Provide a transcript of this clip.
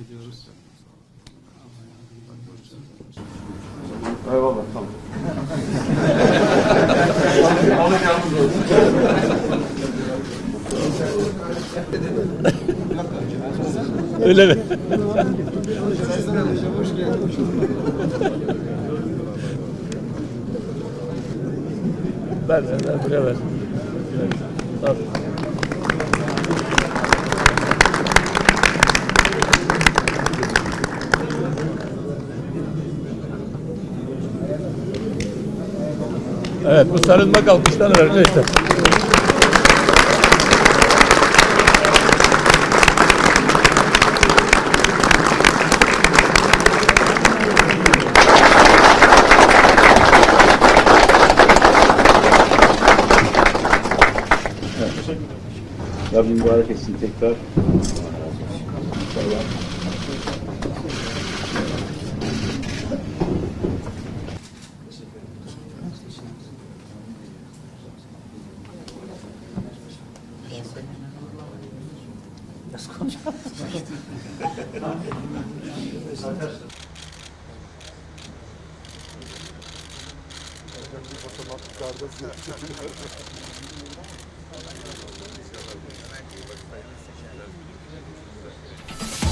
ediyoruz. Eyvallah, tamam. Öyle mi? Ver, buraya ver. Al. Evet, bu sarılmak alkışlarla arkadaşlar. Rabbim mübarek etsin tekrar. Nasıl